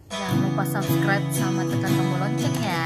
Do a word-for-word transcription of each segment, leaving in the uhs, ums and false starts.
Jangan lupa subscribe sama tekan tombol lonceng ya.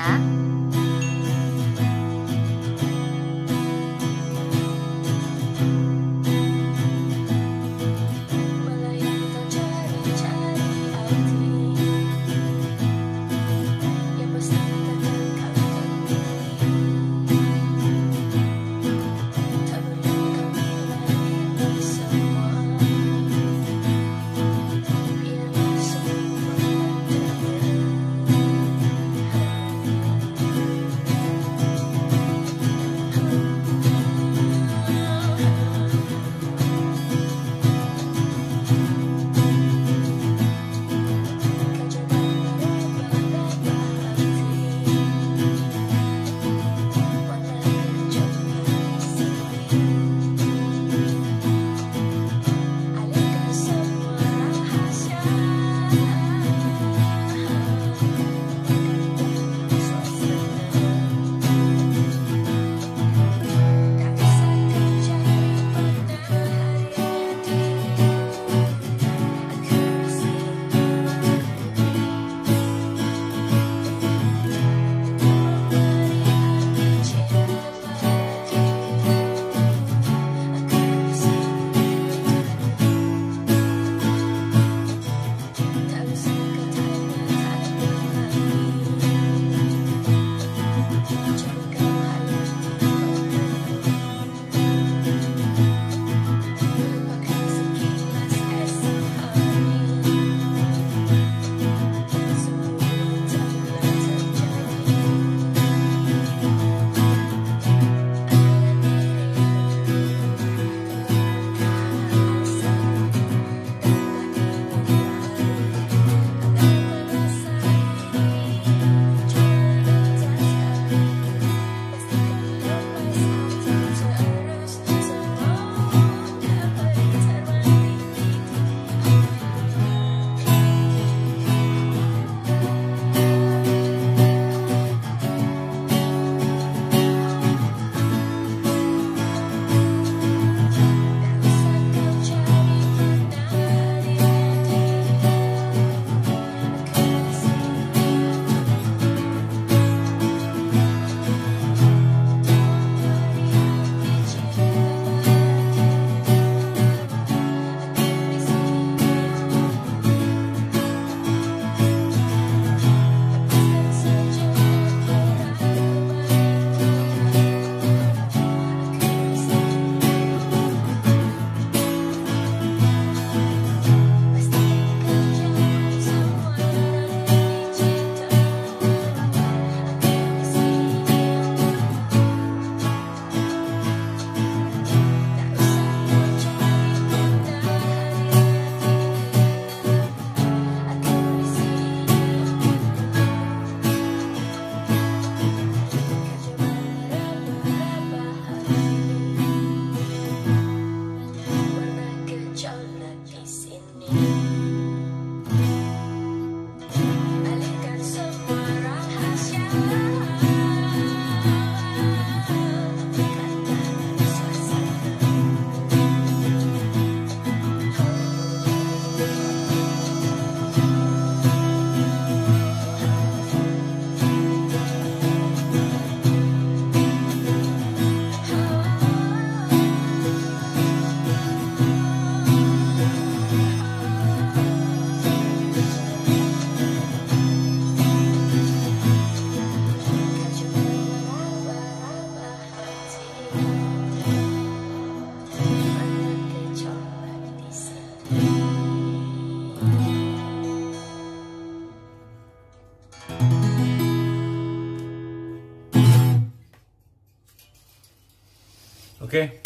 Oke,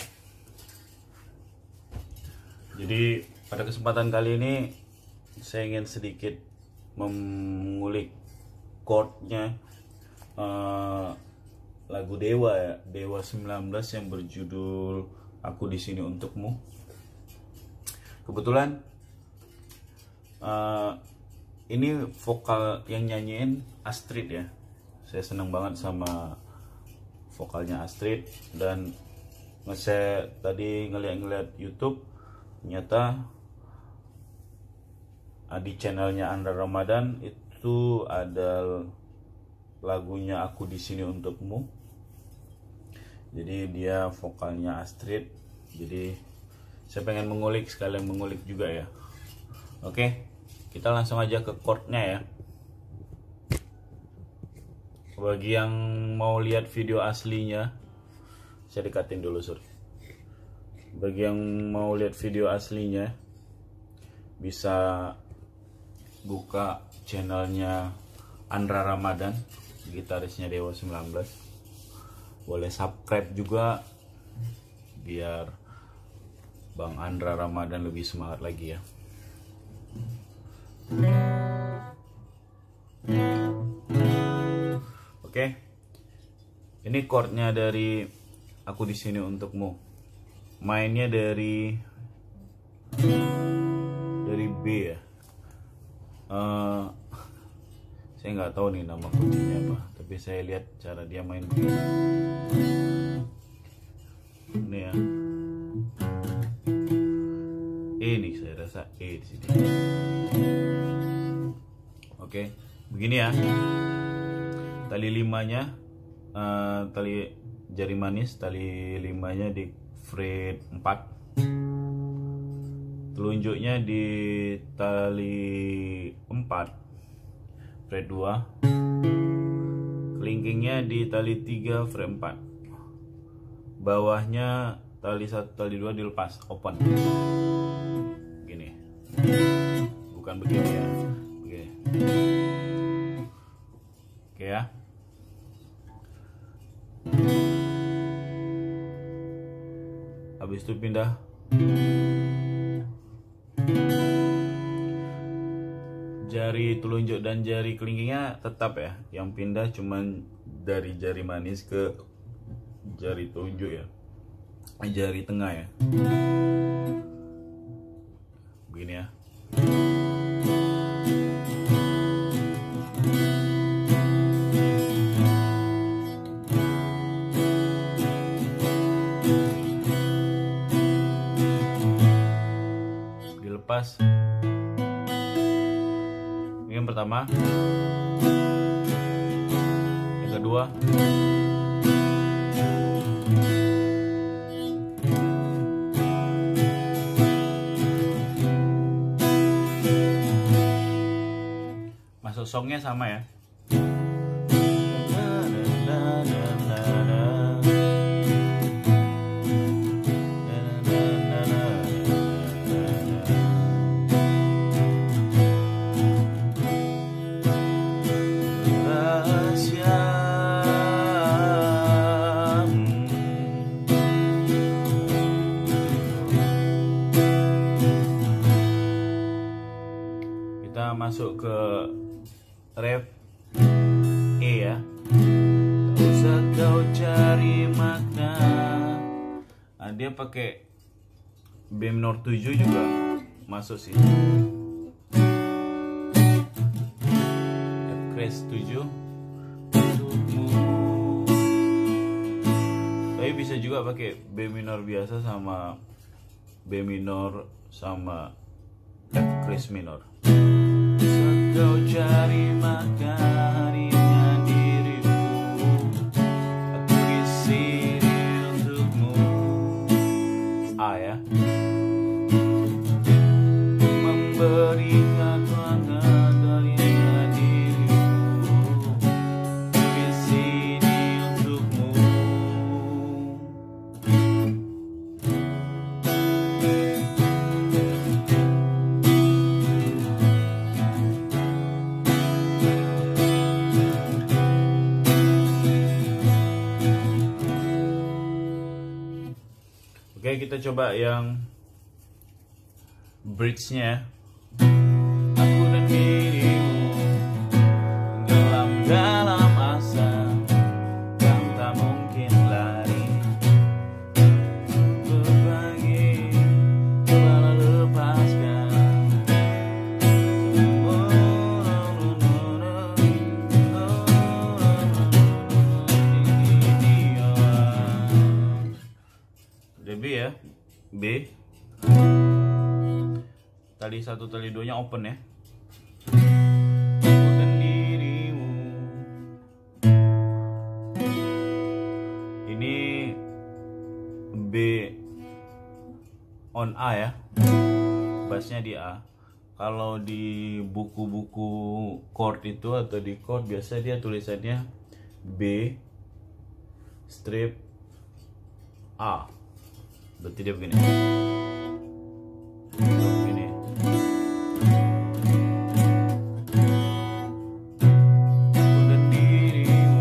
jadi pada kesempatan kali ini saya ingin sedikit mengulik chordnya uh, lagu Dewa ya, Dewa sembilan belas yang berjudul Aku di Sini Untukmu. Kebetulan uh, ini vokal yang nyanyiin Astrid ya. Saya senang banget sama vokalnya Astrid, dan saya tadi ngeliat-ngeliat YouTube, ternyata di channelnya Andra Ramadan itu ada lagunya Aku di Sini Untukmu. Jadi dia vokalnya Astrid. Jadi saya pengen mengulik, sekalian mengulik juga ya. Oke, kita langsung aja ke chordnya ya. Bagi yang mau lihat video aslinya, saya dekatin dulu sur. Bagi yang mau lihat video aslinya, bisa buka channelnya Andra Ramadan, gitarisnya Dewa sembilan belas. Boleh subscribe juga biar Bang Andra Ramadan lebih semangat lagi ya. Oke, ini chordnya dari Aku di Sini Untukmu. Mainnya dari dari B ya. Uh, saya nggak tahu nih nama kuncinya apa, tapi saya lihat cara dia main begini. Ini ya. Ini saya rasa E di sini. Oke, begini ya. Tali limanya, uh, tali jari manis, tali limanya di fret empat. Telunjuknya di tali empat, fret dua. Kelingkingnya di tali tiga, fret empat. Bawahnya tali satu, tali dua dilepas, open. Gini. Bukan begini ya. Begini. Oke ya. Habis itu pindah. Jari telunjuk dan jari kelingkingnya tetap ya. Yang pindah cuman dari jari manis ke jari telunjuk ya. Jari tengah ya. Begini ya. Dilepas. Ini yang pertama. Yang kedua. Masuk songnya sama ya. Kita masuk ke ref E ya. Tak usah kau cari makna. Nah, dia pakai B minor tujuh juga masuk sih. F crash tujuh untukmu. Tapi bisa juga pakai B minor biasa sama B minor sama F crash minor. Kau cari maka dengan dirimu, aku di sini untukmu. A ya. Memberikan warna darinya dirimu, aku di sini untukmu. Oke, kita coba yang bridge-nya. Aku dan dirimu tenggelam dalam asa, yang tak mungkin lari. Berbagi, cobalah lepaskan. B ya, B. Tali satu, tali dua nya open ya. Dan on A ya, bassnya di A. Kalau di buku-buku chord itu atau di chord biasa dia tulisannya B strip A, berarti dia begini. Begini. Untuk dirimu,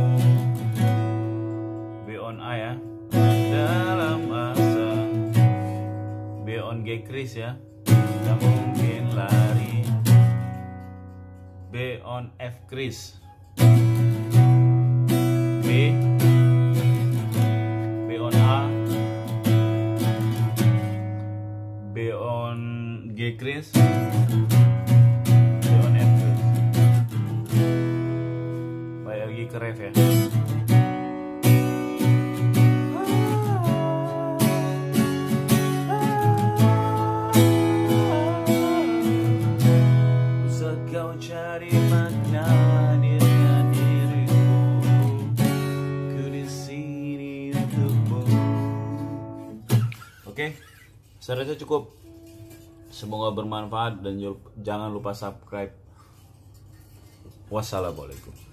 B on A ya, dalam asa. B on G kris ya, tak mungkin lari. B on F kris, B B on A, B on G kris, B on F kris. Balik lagi ke ref ya. Kau cari makna dengan diriku, ku di sini untukmu. Oke, saya rasa cukup. Semoga bermanfaat dan jangan lupa subscribe. Wassalamualaikum.